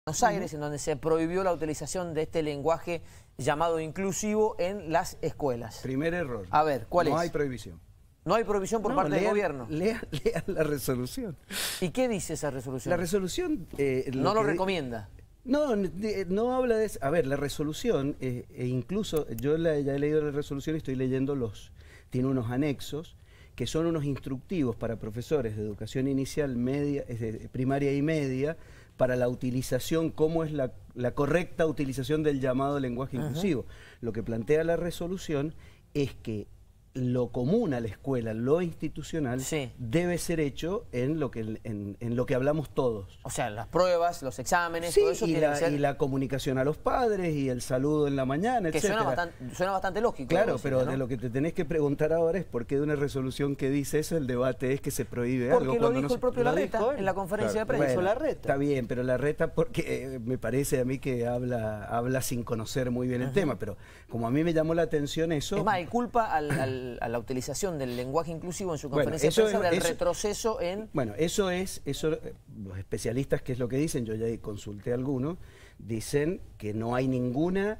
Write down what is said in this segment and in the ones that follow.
Buenos Aires, en donde se prohibió la utilización de este lenguaje llamado inclusivo en las escuelas. Primer error. A ver, ¿cuál es? No hay prohibición. No hay prohibición por parte del gobierno. Lean la resolución. ¿Y qué dice esa resolución? La resolución... no lo recomienda. No habla de eso. A ver, la resolución, incluso yo ya he leído la resolución y estoy leyendo tiene unos anexos que son unos instructivos para profesores de educación inicial, media, primaria y media, para la utilización, cómo es la correcta utilización del llamado lenguaje inclusivo. Lo que plantea la resolución es que lo común a la escuela, lo institucional, debe ser hecho en lo que hablamos todos. O sea, las pruebas, los exámenes, todo eso tiene que ser... y la comunicación a los padres, y el saludo en la mañana, que etc. suena bastante lógico. Claro, pero ¿no? De lo que te tenés que preguntar ahora es por qué de una resolución que dice eso, el debate es que se prohíbe algo. Porque lo dijo el propio Larreta en la conferencia de prensa. Bueno, Larreta. Está bien, pero Larreta, porque me parece a mí que habla sin conocer muy bien el tema, pero como a mí me llamó la atención eso... Es más, hay culpa a la utilización del lenguaje inclusivo en su conferencia de prensa del retroceso en... Bueno, eso los especialistas, ¿qué es lo que dicen? Yo ya consulté a algunos, dicen que no hay ninguna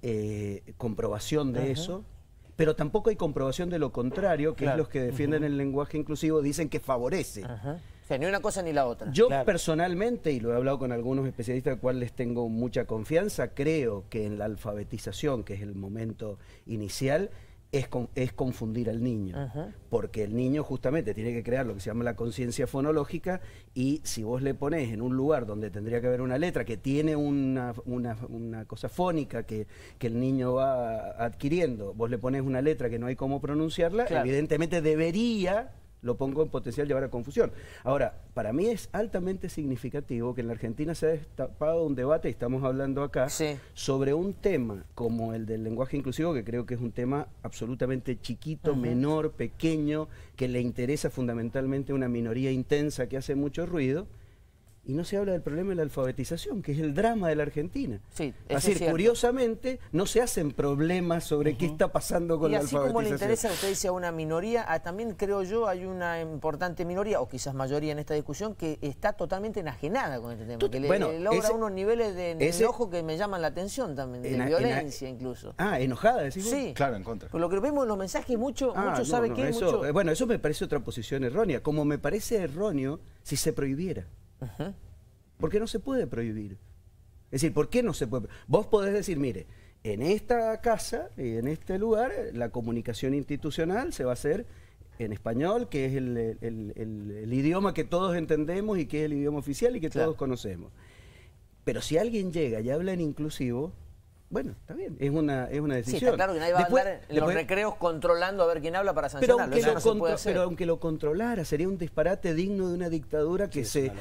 comprobación de eso, pero tampoco hay comprobación de lo contrario, que es los que defienden el lenguaje inclusivo, dicen que favorece. O sea, ni una cosa ni la otra. Yo personalmente, y lo he hablado con algunos especialistas, al cual les tengo mucha confianza, creo que en la alfabetización, que es el momento inicial, es confundir al niño, porque el niño justamente tiene que crear lo que se llama la conciencia fonológica, y si vos le ponés en un lugar donde tendría que haber una letra que tiene una cosa fónica que el niño va adquiriendo, vos le pones una letra que no hay cómo pronunciarla, evidentemente debería... lo pongo en potencial llevar a confusión. Ahora, para mí es altamente significativo que en la Argentina se ha destapado un debate, y estamos hablando acá, sobre un tema como el del lenguaje inclusivo, que creo que es un tema absolutamente chiquito, menor, pequeño, que le interesa fundamentalmente a una minoría intensa que hace mucho ruido, y no se habla del problema de la alfabetización, que es el drama de la Argentina. Así, curiosamente, no se hacen problemas sobre qué está pasando con la alfabetización. Y así como le interesa, usted dice, a una minoría, también creo yo hay una importante minoría, o quizás mayoría en esta discusión, que está totalmente enajenada con este tema, que le logra unos niveles de enojo que me llaman la atención también, de violencia incluso. ¿Enojada decís vos? Sí. Claro, en contra. Por lo que vemos en los mensajes, mucho sabe que... Bueno, eso me parece otra posición errónea, como me parece erróneo si se prohibiera. Porque no se puede prohibir. Es decir, ¿por qué no se puede? Vos podés decir, mire, en esta casa, en este lugar, la comunicación institucional se va a hacer en español, que es el idioma que todos entendemos y que es el idioma oficial y que todos conocemos. Pero si alguien llega y habla en inclusivo, bueno, está bien, es una decisión. Sí, está claro que nadie va a andar en los recreos controlando a ver quién habla para sancionarlo. Pero aunque lo controlara, sería un disparate digno de una dictadura que se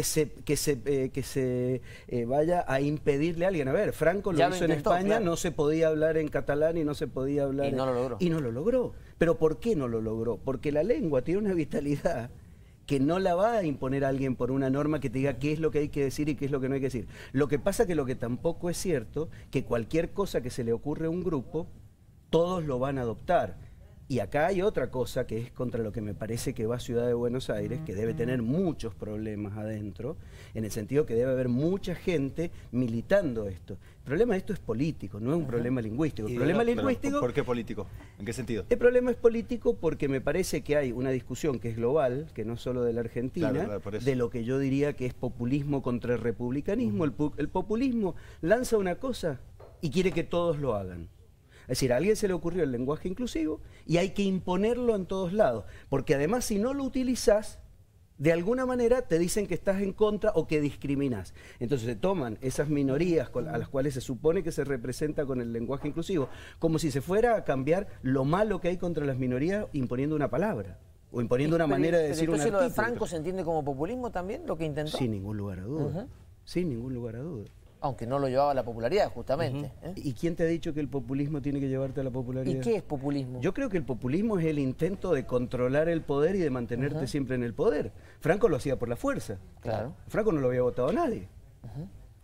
vaya a impedirle a alguien. A ver, Franco lo hizo en España, no se podía hablar en catalán y no se podía hablar... Y no lo logró. Y no lo logró. ¿Pero por qué no lo logró? Porque la lengua tiene una vitalidad que no la va a imponer a alguien por una norma que te diga qué es lo que hay que decir y qué es lo que no hay que decir. Lo que pasa que lo que tampoco es cierto, que cualquier cosa que se le ocurre a un grupo, todos lo van a adoptar. Y acá hay otra cosa que es contra lo que me parece que va Ciudad de Buenos Aires, que debe tener muchos problemas adentro, en el sentido que debe haber mucha gente militando esto. El problema de esto es político, no es un problema lingüístico. El problema lingüístico... ¿Por qué político? ¿En qué sentido? El problema es político porque me parece que hay una discusión que es global, que no solo de la Argentina, de lo que yo diría que es populismo contra el republicanismo. El populismo lanza una cosa y quiere que todos lo hagan. Es decir, a alguien se le ocurrió el lenguaje inclusivo y hay que imponerlo en todos lados, porque además si no lo utilizás, de alguna manera te dicen que estás en contra o que discriminás. Entonces se toman esas minorías a las cuales se supone que se representa con el lenguaje inclusivo, como si se fuera a cambiar lo malo que hay contra las minorías imponiendo una palabra o imponiendo una manera de decir un artículo. ¿Lo de Franco se entiende como populismo también, lo que intentó? Sin ningún lugar a duda, sin ningún lugar a duda. Aunque no lo llevaba a la popularidad, justamente. ¿Y quién te ha dicho que el populismo tiene que llevarte a la popularidad? ¿Y qué es populismo? Yo creo que el populismo es el intento de controlar el poder y de mantenerte siempre en el poder. Franco lo hacía por la fuerza. Claro. Franco no lo había votado a nadie.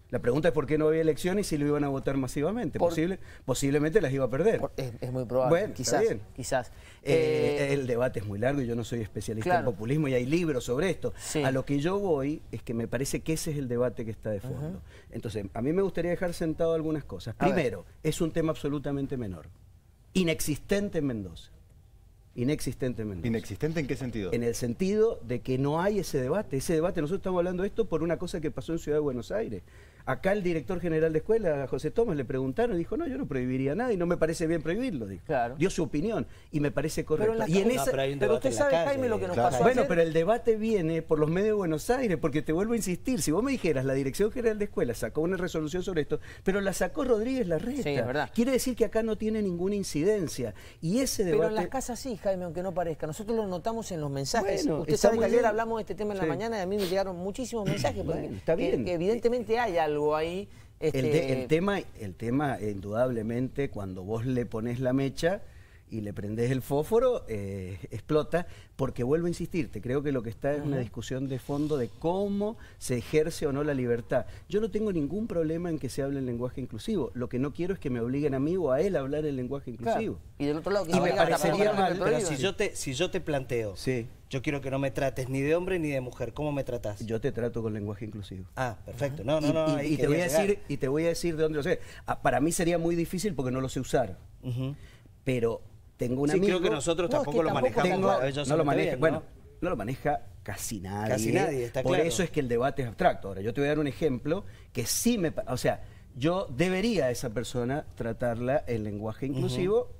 La pregunta es por qué no había elecciones y si lo iban a votar masivamente. Posiblemente las iba a perder. Es muy probable, bueno, quizás. El debate es muy largo y yo no soy especialista en populismo y hay libros sobre esto. Sí. A lo que yo voy es que me parece que ese es el debate que está de fondo. Entonces, a mí me gustaría dejar sentado algunas cosas. Primero, es un tema absolutamente menor. Inexistente en Mendoza. Inexistente en Mendoza. ¿Inexistente en qué sentido? En el sentido de que no hay ese debate. Ese debate, nosotros estamos hablando de esto por una cosa que pasó en Ciudad de Buenos Aires. Acá el director general de escuela, José Tomás, le preguntaron y dijo, no, yo no prohibiría nada y no me parece bien prohibirlo. Dijo. Claro. Dio su opinión y me parece correcto. Pero usted sabe, Jaime, lo que nos pasó Bueno, ayer. pero el debate viene por los medios de Buenos Aires, porque te vuelvo a insistir, si vos me dijeras, la Dirección General de Escuela sacó una resolución sobre esto, pero la sacó Rodríguez Larreta. Sí, es verdad. Quiere decir que acá no tiene ninguna incidencia. Y ese debate... Pero en las casas sí, Jaime, aunque no parezca. Nosotros lo notamos en los mensajes. Bueno, usted sabe que ayer hablamos de este tema en la mañana y a mí me llegaron muchísimos mensajes. Bueno, está bien. Que evidentemente hay algo ahí. El tema, indudablemente, cuando vos le pones la mecha y le prendés el fósforo, explota, porque vuelvo a insistirte, creo que lo que está es una discusión de fondo de cómo se ejerce o no la libertad. Yo no tengo ningún problema en que se hable el lenguaje inclusivo, lo que no quiero es que me obliguen a mí o a él a hablar el lenguaje inclusivo. Claro. Y del otro lado, me parecería mal, pero si yo te planteo, yo quiero que no me trates ni de hombre ni de mujer, ¿cómo me tratás? Yo te trato con lenguaje inclusivo. Ah, perfecto. Y te voy a decir de dónde lo sé. Para mí sería muy difícil porque no lo sé usar. Pero tengo un amigo... creo que nosotros tampoco lo manejamos. No lo maneja casi nadie. Casi nadie, está claro. Por eso es que el debate es abstracto. Ahora, yo te voy a dar un ejemplo que sí me... O sea, yo debería a esa persona tratarla en lenguaje inclusivo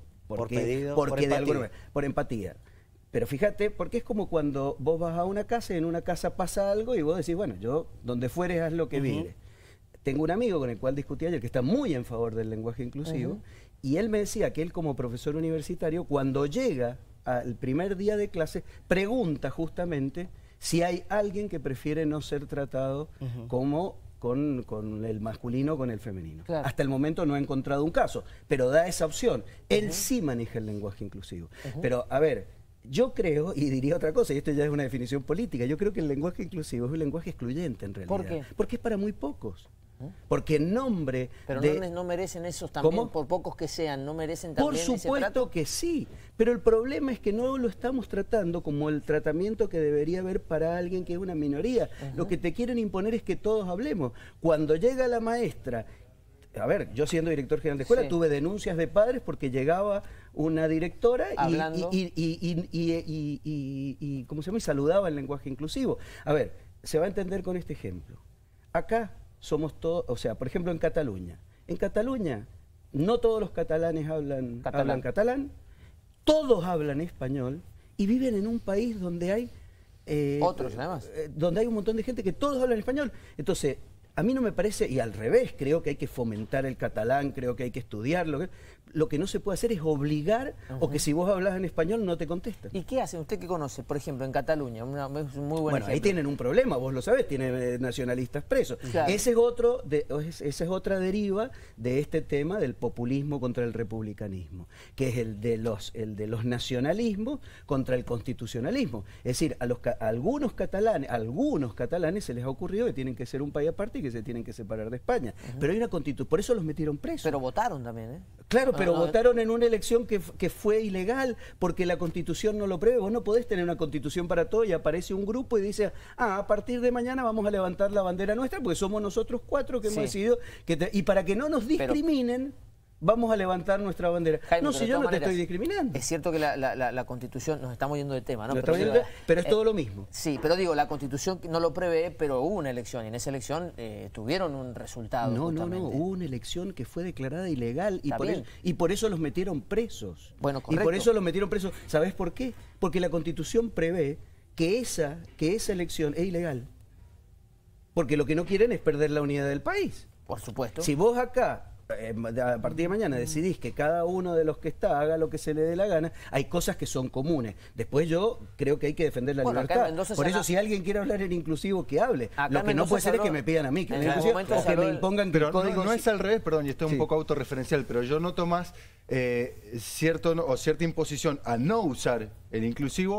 por empatía. Pero fíjate, porque es como cuando vos vas a una casa y en una casa pasa algo y vos decís, bueno, yo donde fueres haz lo que vire. Tengo un amigo con el cual discutí ayer que está muy en favor del lenguaje inclusivo y él me decía que él como profesor universitario, cuando llega al primer día de clase, pregunta justamente si hay alguien que prefiere no ser tratado como con el masculino o con el femenino. Claro. Hasta el momento no ha encontrado un caso, pero da esa opción. Él sí maneja el lenguaje inclusivo. Pero, a ver, yo creo, y diría otra cosa, y esto ya es una definición política, yo creo que el lenguaje inclusivo es un lenguaje excluyente en realidad. ¿Por qué? Porque es para muy pocos. Porque en nombre pero no merecen esos también, ¿cómo? Por pocos que sean, no merecen también ese trato. Por supuesto que sí, pero el problema es que no lo estamos tratando como el tratamiento que debería haber para alguien que es una minoría. Lo que te quieren imponer es que todos hablemos. Cuando llega la maestra, a ver, yo siendo director general de escuela tuve denuncias de padres porque llegaba una directora y ¿cómo se llama? Y saludaba el lenguaje inclusivo. A ver, se va a entender con este ejemplo. Acá somos todos, o sea, por ejemplo en Cataluña. En Cataluña no todos los catalanes hablan catalán, todos hablan español y viven en un país donde hay otros además. Donde hay un montón de gente que todos hablan español. Entonces, a mí no me parece, y al revés, creo que hay que fomentar el catalán, creo que hay que estudiarlo. Lo que no se puede hacer es obligar o que si vos hablas en español no te contestan. ¿Y qué hacen? ¿Usted qué conoce? Por ejemplo, en Cataluña, es un muy buen ejemplo. Ahí tienen un problema, vos lo sabés, tienen nacionalistas presos. Claro. Esa es otra deriva de este tema del populismo contra el republicanismo, que es el de los nacionalismos contra el constitucionalismo. Es decir, a algunos catalanes se les ha ocurrido que tienen que ser un país aparte y que se tienen que separar de España. Pero hay una constitución, por eso los metieron presos. Pero votaron también, ¿eh? Claro, pero votaron en una elección que fue ilegal porque la Constitución no lo prevé. Vos no podés tener una Constitución para todo y aparece un grupo y dice, a partir de mañana vamos a levantar la bandera nuestra porque somos nosotros 4 que hemos decidido y para que no nos discriminen, vamos a levantar nuestra bandera. Jaime, no, si yo no te estoy discriminando. Es cierto que la Constitución, nos estamos yendo de tema, ¿no? Pero es todo lo mismo. Sí, pero digo, la Constitución no lo prevé, pero hubo una elección y en esa elección tuvieron un resultado. No, hubo una elección que fue declarada ilegal y por eso los metieron presos. Bueno, correcto. Y por eso los metieron presos. ¿Sabés por qué? Porque la Constitución prevé que esa elección es ilegal. Porque lo que no quieren es perder la unidad del país. Por supuesto. Si vos acá a partir de mañana decidís que cada uno de los que está haga lo que se le dé la gana, hay cosas que son comunes. Después yo creo que hay que defender la libertad. Por eso si alguien quiere hablar en inclusivo, que hable. Lo que no puede ser es que me pidan a mí, que me impongan pero no es al revés, perdón, y esto es un poco autorreferencial, pero yo noto más cierta imposición a no usar el inclusivo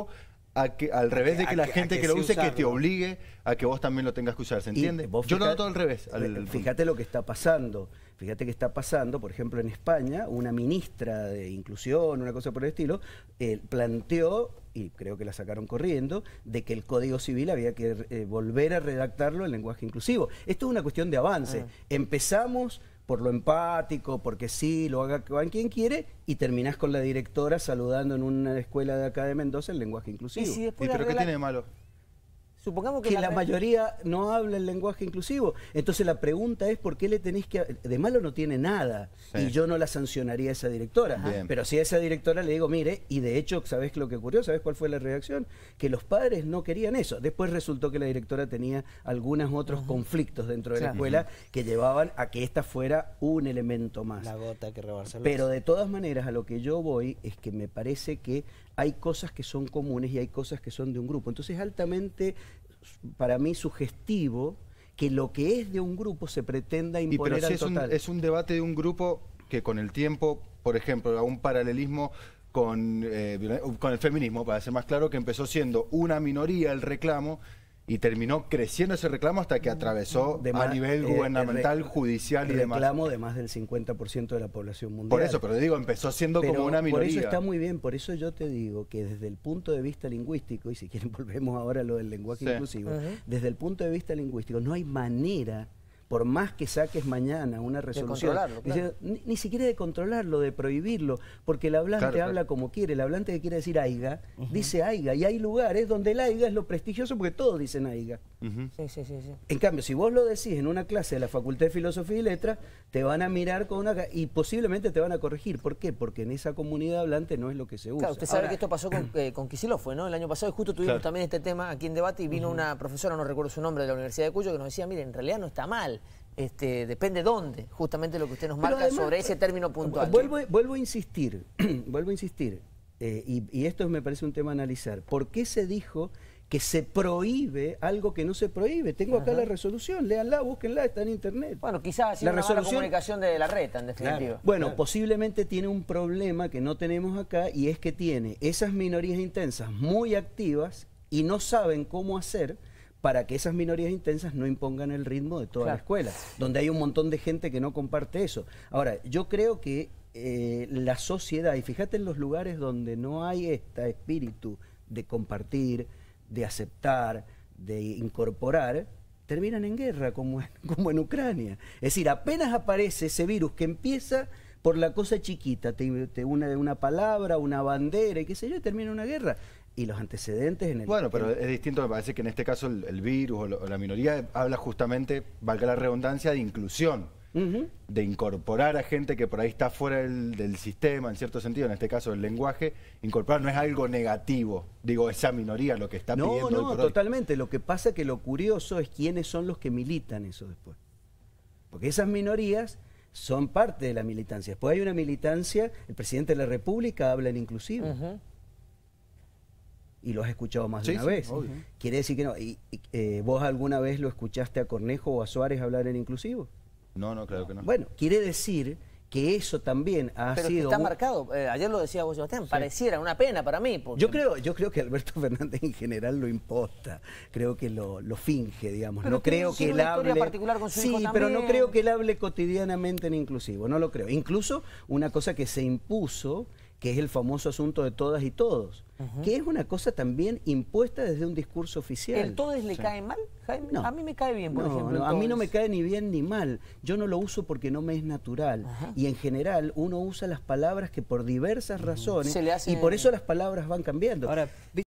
al revés de que la gente que lo use, que te obligue a que vos también lo tengas que usar, ¿se entiende? Yo lo noto al revés. Fíjate lo que está pasando. Fíjate que está pasando, por ejemplo, en España, una ministra de inclusión, una cosa por el estilo, planteó, y creo que la sacaron corriendo, de que el Código Civil había que volver a redactarlo en lenguaje inclusivo. Esto es una cuestión de avance. Empezamos por lo empático, porque sí, lo haga quien quiere, y terminás con la directora saludando en una escuela de acá de Mendoza el lenguaje inclusivo. ¿Y pero qué tiene de malo? Supongamos que la mayoría no habla el lenguaje inclusivo. Entonces la pregunta es ¿por qué le tenés que...? De malo no tiene nada. Sí. Y yo no la sancionaría a esa directora. Bien. Pero si a esa directora le digo, mire, y de hecho, ¿sabés lo que ocurrió? ¿Sabés cuál fue la reacción? Que los padres no querían eso. Después resultó que la directora tenía algunos otros conflictos dentro de la escuela que llevaban a que esta fuera un elemento más. La gota que rebalsa el vaso. Pero de todas maneras, a lo que yo voy es que me parece que hay cosas que son comunes y hay cosas que son de un grupo. Entonces es altamente, para mí, sugestivo que lo que es de un grupo se pretenda imponer al total. Es un debate de un grupo que con el tiempo, por ejemplo, a un paralelismo con el feminismo, para ser más claro, que empezó siendo una minoría el reclamo y terminó creciendo ese reclamo hasta que atravesó a nivel gubernamental, judicial y demás. Reclamo de más del 50% de la población mundial. Por eso, pero digo, empezó siendo como una minoría. Por eso está muy bien, por eso yo te digo que desde el punto de vista lingüístico, y si quieren volvemos ahora a lo del lenguaje inclusivo, desde el punto de vista lingüístico no hay manera, por más que saques mañana una resolución, ni siquiera de controlarlo, de prohibirlo, porque el hablante habla como quiere. El hablante que quiere decir aiga, dice aiga, y hay lugares donde el aiga es lo prestigioso porque todos dicen aiga. En cambio, si vos lo decís en una clase de la Facultad de Filosofía y Letras, te van a mirar con una... y posiblemente te van a corregir. ¿Por qué? Porque en esa comunidad hablante no es lo que se usa. Claro, usted sabe que esto pasó con Kicillof, ¿no? El año pasado, y justo tuvimos también este tema aquí en debate, y vino una profesora, no recuerdo su nombre, de la Universidad de Cuyo, que nos decía, mire, en realidad no está mal. Depende dónde, justamente lo que usted nos marca además, sobre ese término puntual. Vuelvo a insistir, y esto me parece un tema a analizar. ¿Por qué se dijo que se prohíbe algo que no se prohíbe? Tengo acá la resolución, léanla, búsquenla, está en internet. Bueno, quizás así una mala comunicación de la reta, en definitiva. Bueno, posiblemente tiene un problema que no tenemos acá, y es que tiene esas minorías intensas muy activas y no saben cómo hacer para que esas minorías intensas no impongan el ritmo de toda la escuela, donde hay un montón de gente que no comparte eso. Ahora, yo creo que la sociedad, y fíjate en los lugares donde no hay este espíritu de compartir, de aceptar, de incorporar, terminan en guerra, como en Ucrania. Es decir, apenas aparece ese virus que empieza por la cosa chiquita, te une una palabra, una bandera, y qué sé yo, y termina en una guerra. Y los antecedentes en el... Bueno, pero es distinto, me parece que en este caso el virus o la minoría habla justamente, valga la redundancia, de inclusión, de incorporar a gente que por ahí está fuera del sistema, en cierto sentido, en este caso el lenguaje, incorporar no es algo negativo, digo, esa minoría lo que está pidiendo. No, totalmente, lo que pasa es que lo curioso es quiénes son los que militan eso después. Porque esas minorías son parte de la militancia. Después hay una militancia, el presidente de la República habla en inclusivo. Y lo has escuchado más de una vez. Quiere decir que no. ¿Vos alguna vez lo escuchaste a Cornejo o a Suárez hablar en inclusivo? No, claro que no. Bueno, quiere decir que eso también ha sido... Pero está marcado, ayer lo decía vos, Sebastián, pareciera una pena para mí. Porque... Yo creo que Alberto Fernández en general lo imposta, creo que lo finge, digamos. Pero no creo que él hable... particular con su hijo también. Pero no creo que él hable cotidianamente en inclusivo, no lo creo. Incluso una cosa que se impuso, que es el famoso asunto de todas y todos, que es una cosa también impuesta desde un discurso oficial. ¿El todes le cae mal, Jaime? No. A mí me cae bien, por ejemplo. No, a mí no me cae ni bien ni mal. Yo no lo uso porque no me es natural. Y en general uno usa las palabras que por diversas razones, y por eso las palabras van cambiando. Ahora,